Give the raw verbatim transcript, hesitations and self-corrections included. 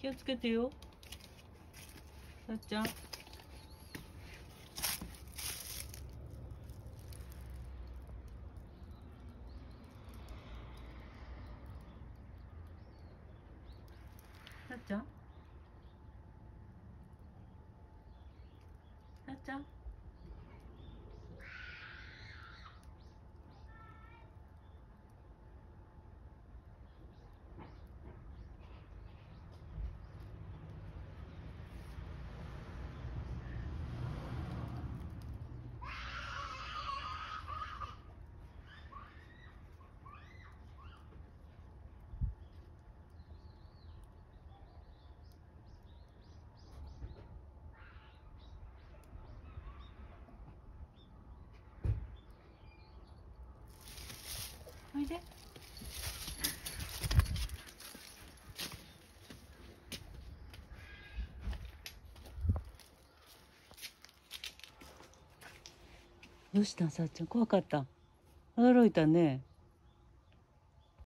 気をつけてよ。さっちゃん。さっちゃん。さっちゃん。おいで。どうしたん、さっちゃん、怖かった。驚いたね。